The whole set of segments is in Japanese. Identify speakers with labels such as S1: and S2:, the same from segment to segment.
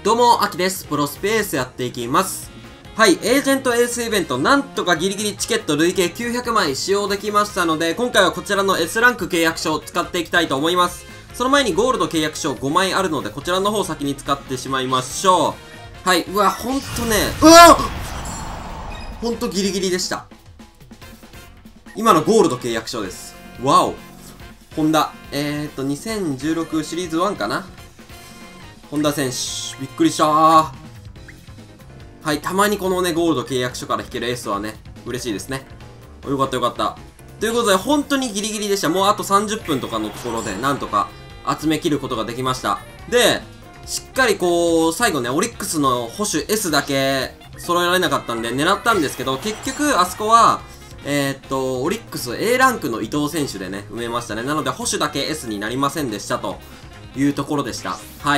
S1: どうも、アキです。プロスペースやっていきます。はい、エージェントエースイベント、なんとかギリギリチケット累計900枚使用できましたので、今回はこちらの S ランク契約書を使っていきたいと思います。その前にゴールド契約書5枚あるので、こちらの方を先に使ってしまいましょう。はい、うわ、ほんとね、ほんとギリギリでした。今のゴールド契約書です。わお。ホンダ。2016シリーズ1かな、本田選手。びっくりしたー。はい、たまにこのね、ゴールド契約書から引けるエースはね、嬉しいですね。よかったよかった。ということで、本当にギリギリでした。もうあと30分とかのところで、なんとか集め切ることができました。で、しっかりこう、最後ね、オリックスの保守 S だけ揃えられなかったんで、狙ったんですけど、結局、あそこは、オリックス A ランクの伊藤選手でね、埋めましたね。なので、保守だけ S になりませんでしたというところでした。はい。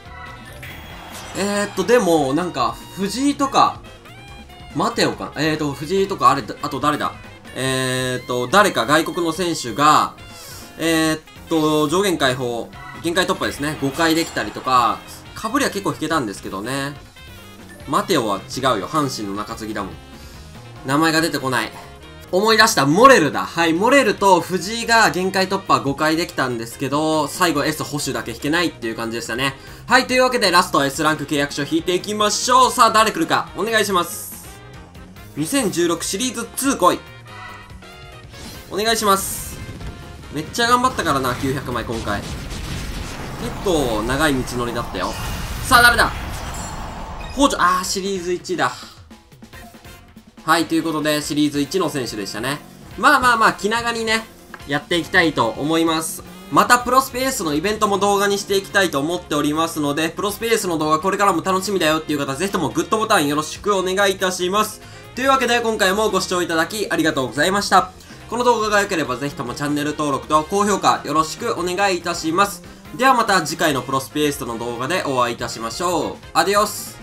S1: でも、なんか、藤井とか、待てよか。藤井とか、あと誰だ誰か外国の選手が、上限解放、限界突破ですね。5回できたりとか、かぶりは結構引けたんですけどね。待てよは違うよ。阪神の中継ぎだもん。名前が出てこない。思い出した、モレルだ。はい、モレルと藤井が限界突破5回できたんですけど、最後 S 保守だけ引けないっていう感じでしたね。はい、というわけでラスト S ランク契約書引いていきましょう。さあ、誰来るかお願いします。2016シリーズ2来い。お願いします。めっちゃ頑張ったからな、900枚今回。結構長い道のりだったよ。さあ、誰だ北条、シリーズ1だ。はい、ということで、シリーズ1の選手でしたね。まあ、気長にね、やっていきたいと思います。また、プロスペースのイベントも動画にしていきたいと思っておりますので、プロスペースの動画これからも楽しみだよっていう方、ぜひともグッドボタンよろしくお願いいたします。というわけで、今回もご視聴いただきありがとうございました。この動画が良ければ、ぜひともチャンネル登録と高評価よろしくお願いいたします。ではまた次回のプロスペースの動画でお会いいたしましょう。アディオス。